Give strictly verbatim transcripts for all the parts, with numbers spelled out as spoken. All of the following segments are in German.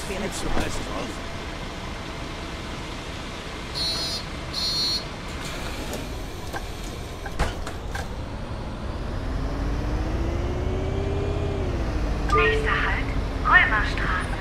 wäre Viel zu heiß drauf. Nächster Halt, Römerstraße.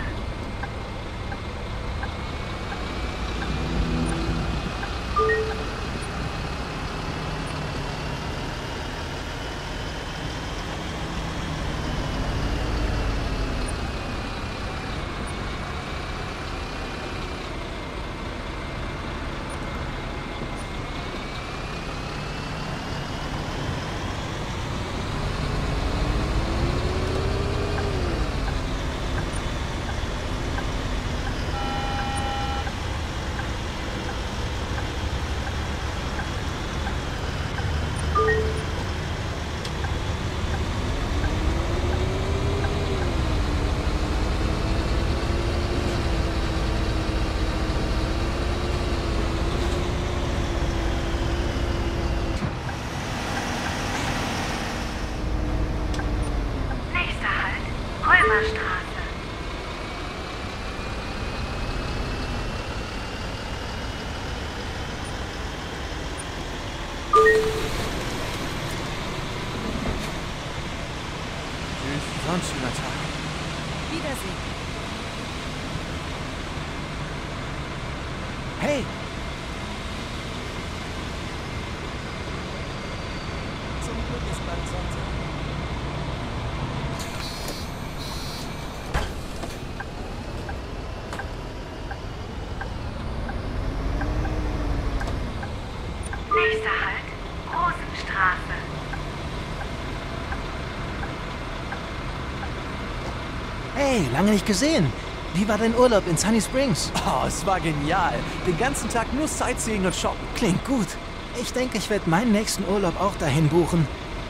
Römerstraße. Tschüss, war ein schöner Tag. Wiedersehen. Hey! Zum Glück ist bald Sonntag. Nächster Halt, Rosenstraße. Hey, lange nicht gesehen. Wie war dein Urlaub in Sunny Springs? Oh, es war genial. Den ganzen Tag nur Sightseeing und Shoppen. Klingt gut. Ich denke, ich werde meinen nächsten Urlaub auch dahin buchen.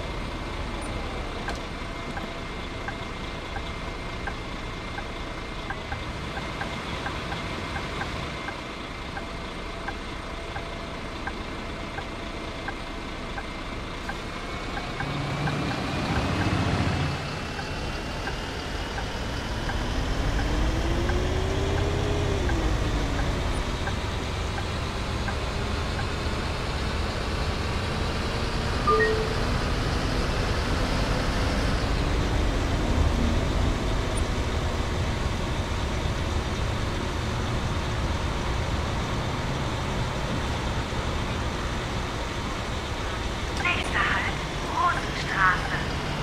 Nächster Halt, Rosenstraße.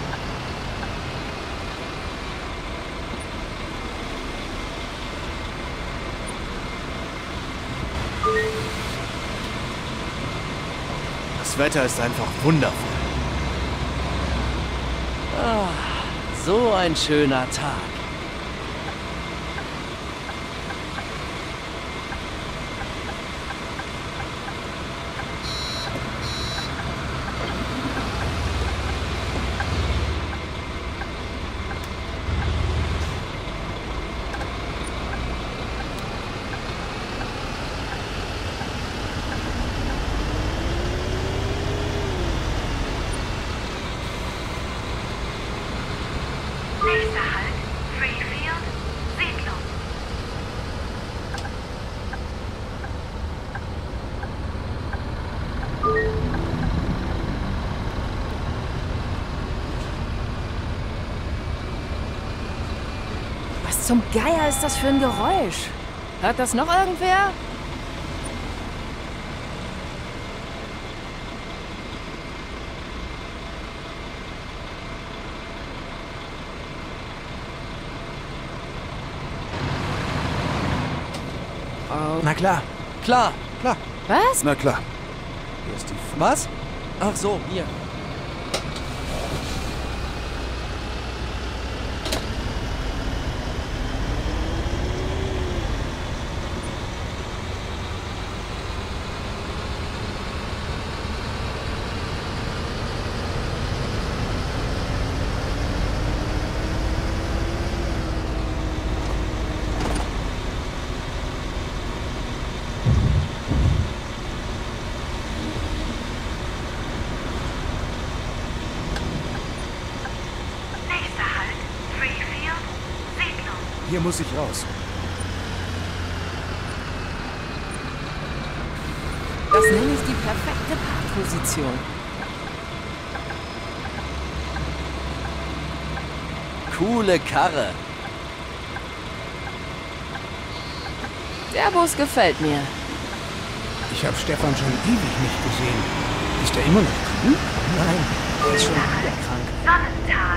Das Wetter ist einfach wundervoll. Ah, so ein schöner Tag. Nächster Halt, Freefield, Siedlung. Was zum Geier ist das für ein Geräusch? Hört das noch irgendwer? Na klar. Klar, klar. Was? Na klar. Hier ist die... F Was? Ach so, hier. Nächster Halt, Freefield, Siedlung. Hier muss ich raus. Das nenne ich die perfekte Parkposition. Coole Karre. Der Bus gefällt mir. Ich habe Stefan schon ewig nicht gesehen. Ist er immer noch drin? Nein, er ist schon wieder krank. Sonnental.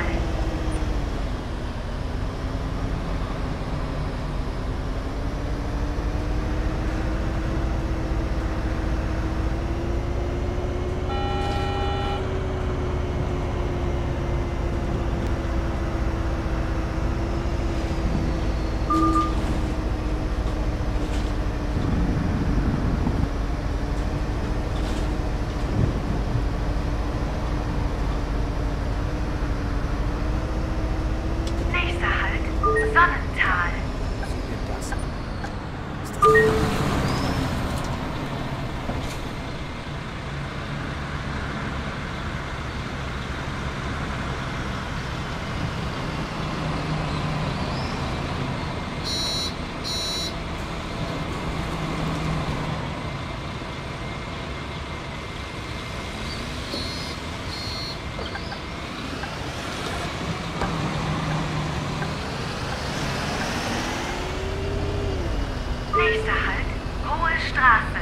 Nächster Halt, Sonnental. Sieh dir das an. Ist das nicht wahr? Nächster Halt, Hohe Straße.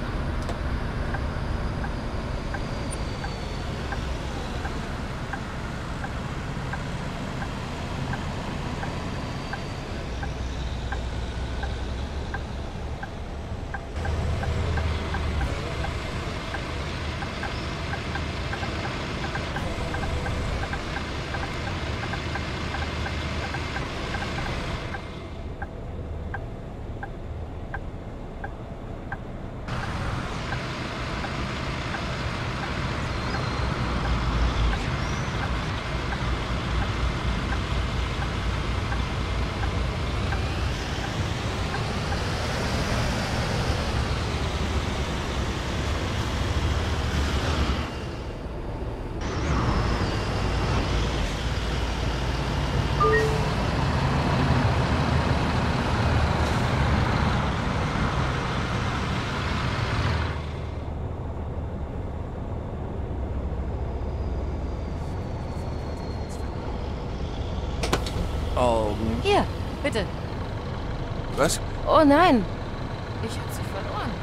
Augen. Hier, bitte. Was? Oh nein. Ich hab sie verloren.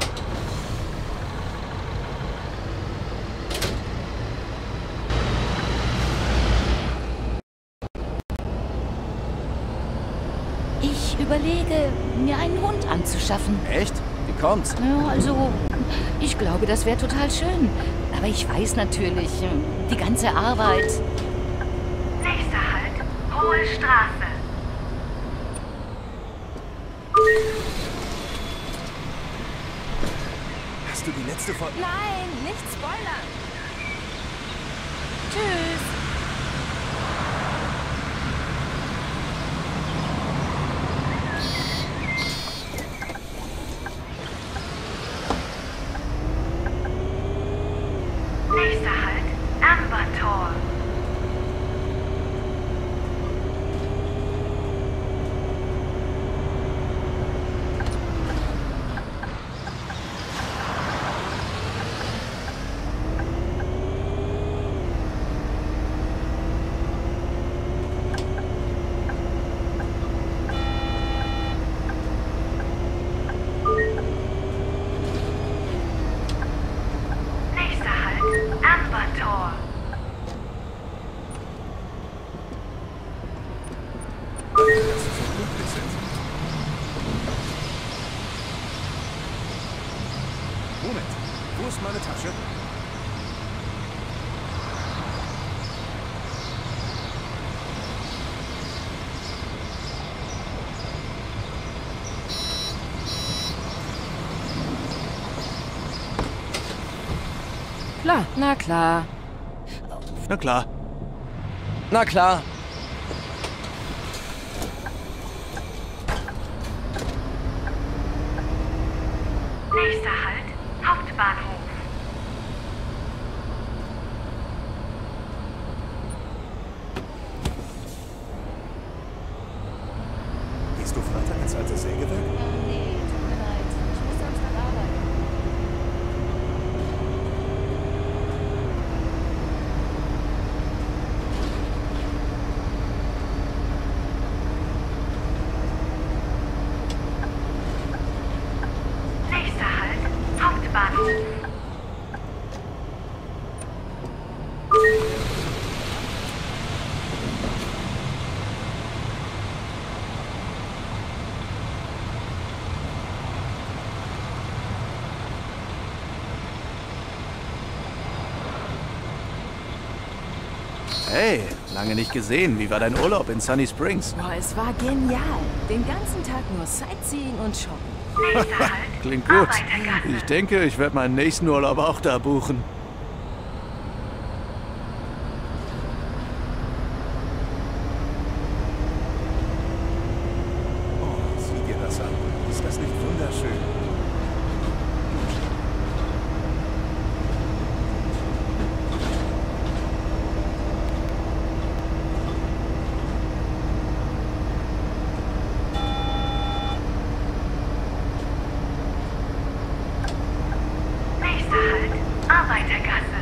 Ich überlege, mir einen Hund anzuschaffen. Echt? Wie kommt's? Ja, also, ich glaube, das wäre total schön. Aber ich weiß natürlich, die ganze Arbeit. Nächster Halt, Hohe Straße. Hast du die letzte Folge? Nein, nicht spoilern. Tschüss. Nächster Halt, Amber Tor. Nächster Halt, Amber Tor. Dass sie so glücklich sind. Moment, wo ist meine Tasche? Klar, na klar. Na klar. Na klar. Nächster Halt, Hauptbahnhof. Gehst du Freitag ins alte Sägewerk? Nee, tut mir leid. Ich muss Samstag arbeiten. Hey, lange nicht gesehen. Wie war dein Urlaub in Sunny Springs? Boah, es war genial. Den ganzen Tag nur Sightseeing und Shoppen. Nächster Halt, Klingt gut. Arbeitergasse. Ich denke, ich werde meinen nächsten Urlaub auch da buchen. Oh, sieh dir das an. Ist das nicht wunderschön? Nächster Halt, Arbeitergasse.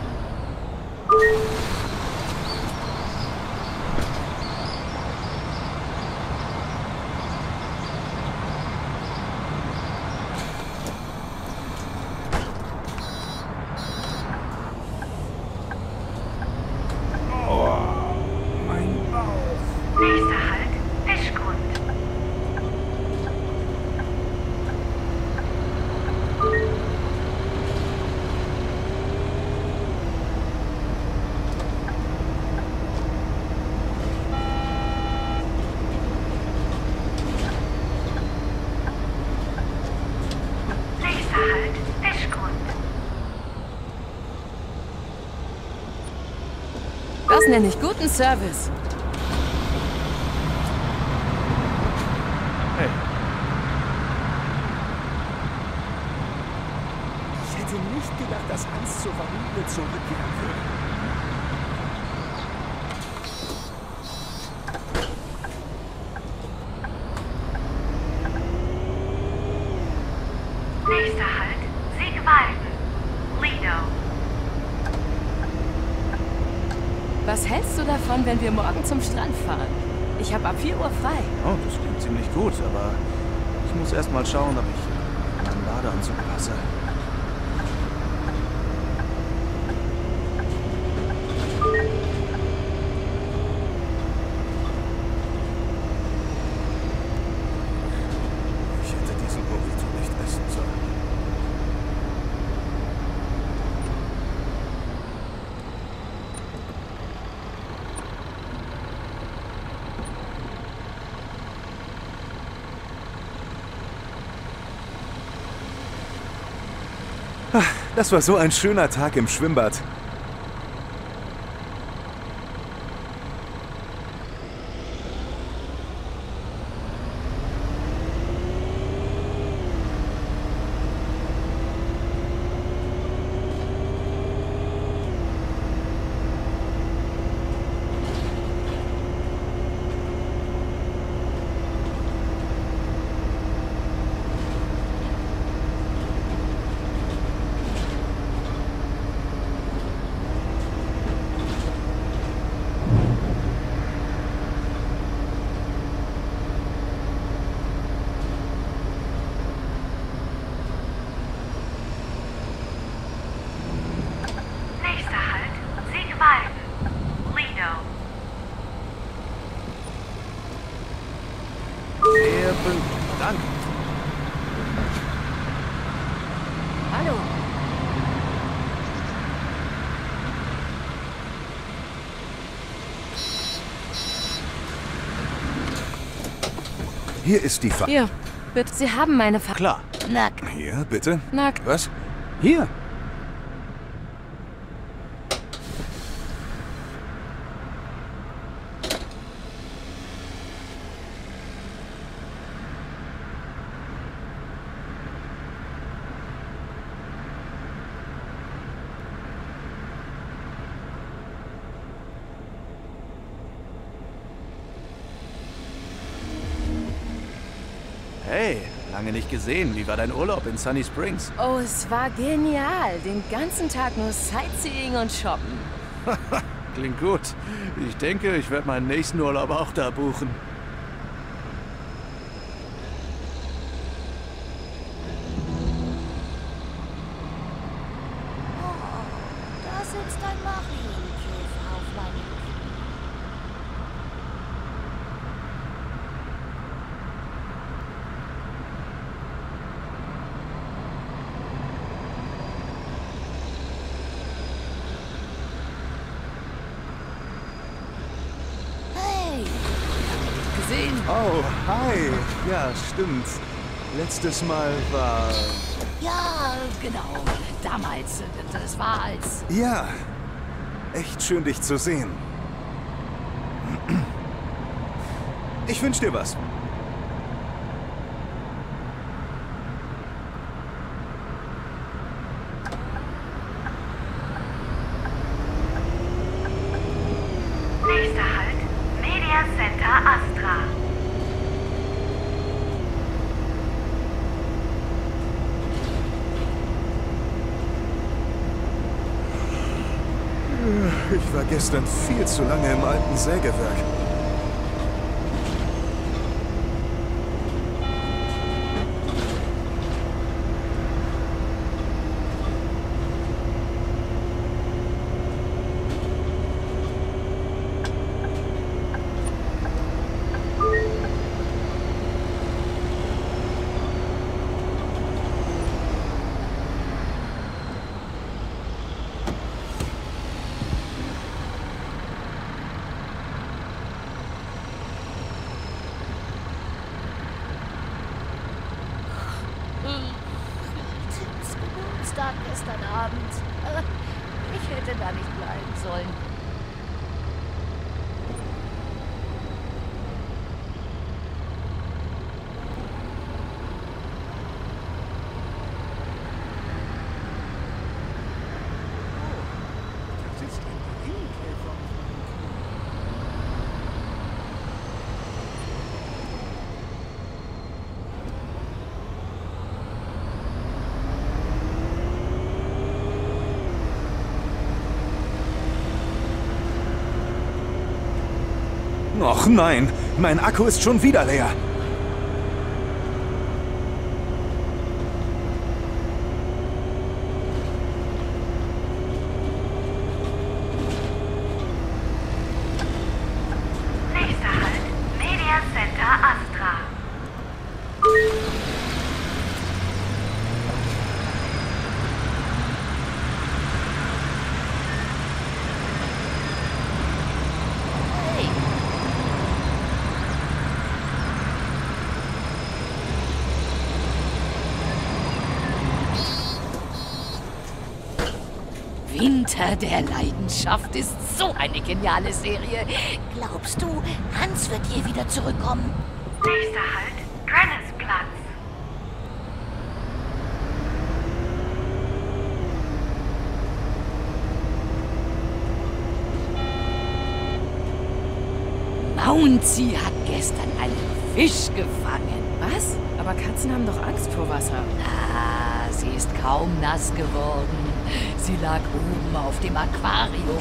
Mein Bauch. Nächster Halt, Fischgrund. Nächster Halt, Fischgrund. Das nenne ich guten Service. Hey, Ich hätte nicht gedacht, dass Hans zur Variable zurückkehren würde. Nächster Halt, Siegwalden. Lido. Was hältst du davon, wenn wir morgen zum Strand fahren? Ich habe ab vier Uhr frei. oh, das klingt ziemlich gut, aber ich muss erst mal schauen, ob ich in meinen Badeanzug passe. Ich hätte diesen Burrito nicht essen sollen. Das war so ein schöner Tag im Schwimmbad. Nächster Halt, Siegwalden. Lido. Sehr pünktlich. Danke. Hallo. Hier ist die Fa... Hier, bitte. Sie haben meine Ver... Klar. Nack. Hier, bitte? Nack. Was? Hier. Hey, lange nicht gesehen. Wie war dein Urlaub in Sunny Springs? Oh, es war genial. Den ganzen Tag nur Sightseeing und Shoppen. Klingt gut. Ich denke, ich werde meinen nächsten Urlaub auch da buchen. Da sitzt ein Marienkäfer auf meinem Knie. Oh, hi. Ja, stimmt. Letztes Mal war... Ja, genau. Damals. Das war als... Ja, echt schön, dich zu sehen. Ich wünsch dir was. Nächster Halt, Media Center Astra. Ich war gestern viel zu lange im alten Sägewerk. Tims Geburtstag gestern Abend. Ich hätte da nicht bleiben sollen. Och nein, mein Akku ist schon wieder leer. Nächster Halt, Media Center Astra. Hey, Winter der Leidenschaft ist so eine geniale Serie. Glaubst du, Hans wird hier wieder zurückkommen? Nächster Halt, Granitzplatz. Mounty hat gestern einen Fisch gefangen. Was? Aber Katzen haben doch Angst vor Wasser. Ah, sie ist kaum nass geworden. Sie lag oben auf dem Aquarium.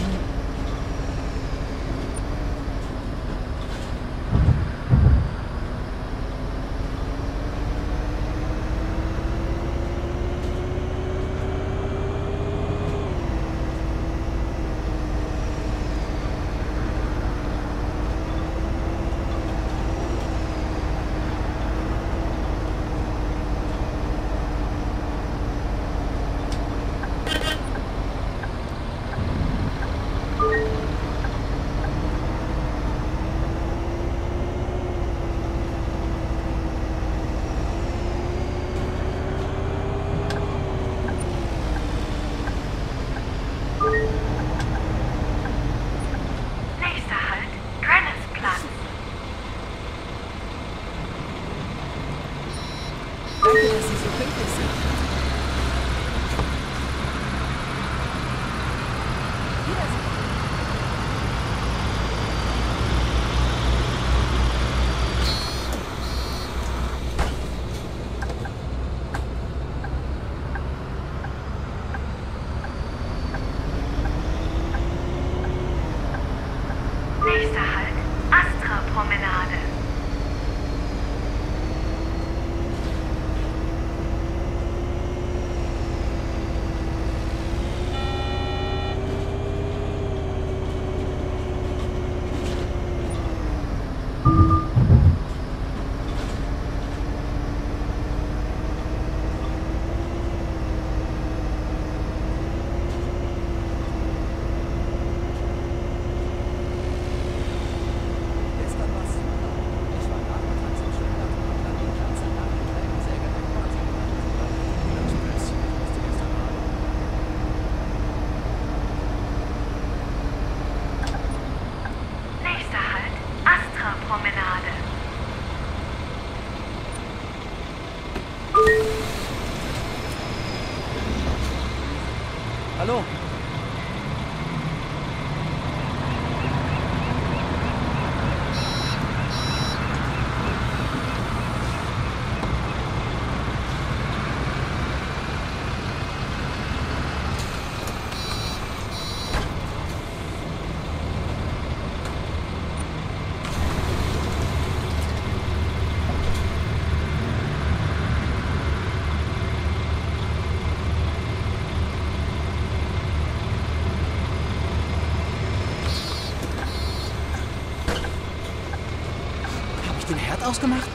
ich den Herd ausgemacht?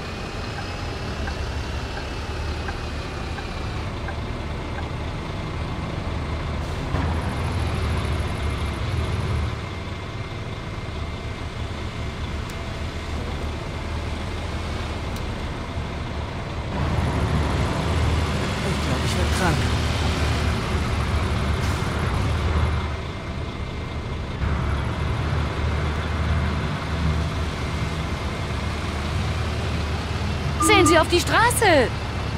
Ich glaube, ich werde krank. Sehen Sie auf die Straße!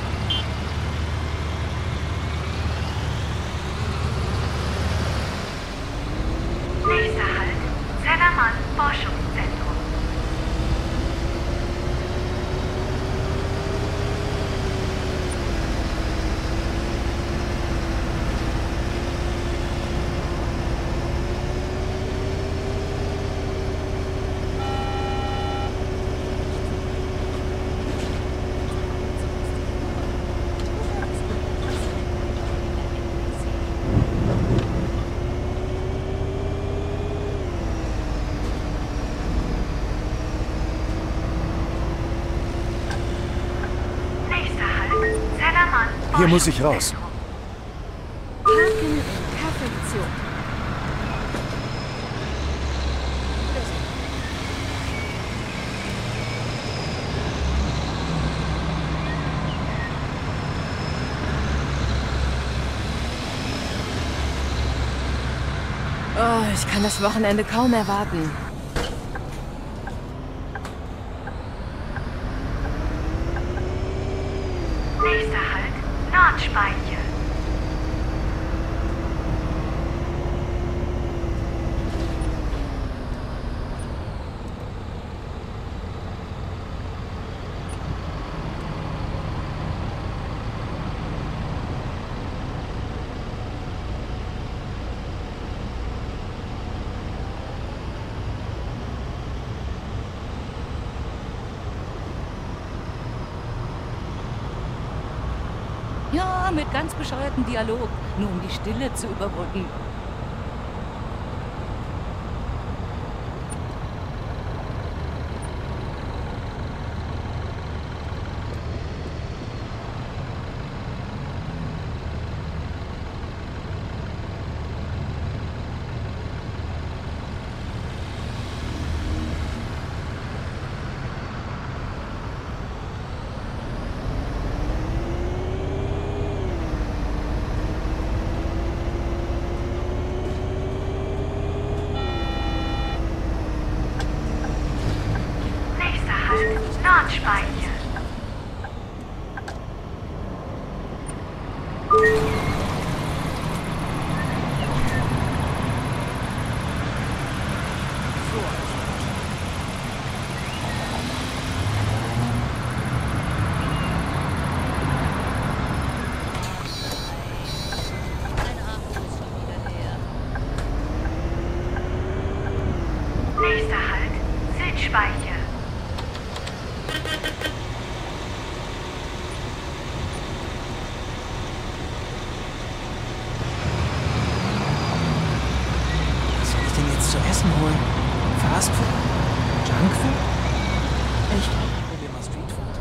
Nächster Halt, Zellermann Forschungszentrum. Nächster Halt, Zellermann Hier muss ich raus. Parken in Perfektion. Oh, ich kann das Wochenende kaum erwarten. Nächster Halt, Nordspeiche. Ja, mit ganz bescheuertem Dialog, nur um die Stille zu überbrücken. Nächster Halt, Nordspeiche. Nächster Halt, Südspeiche. Was soll ich denn jetzt zu essen holen? Fast Food? Junk Food? Echt? Probier mal Street Food.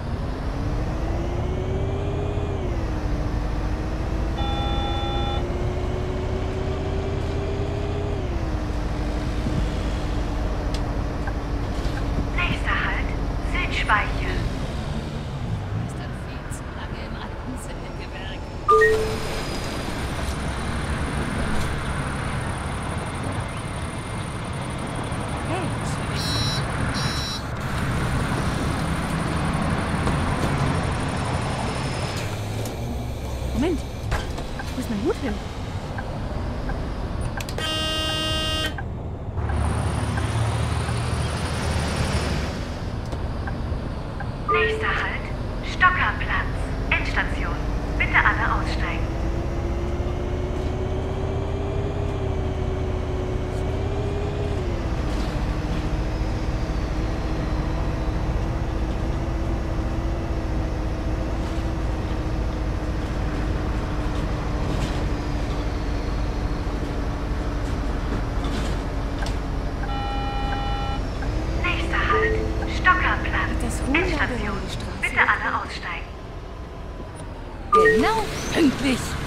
Nächster Halt, Südspeiche. Ist dann viel zu lange im alten Zellengewerk. Endstation. Bitte alle aussteigen. Genau, pünktlich.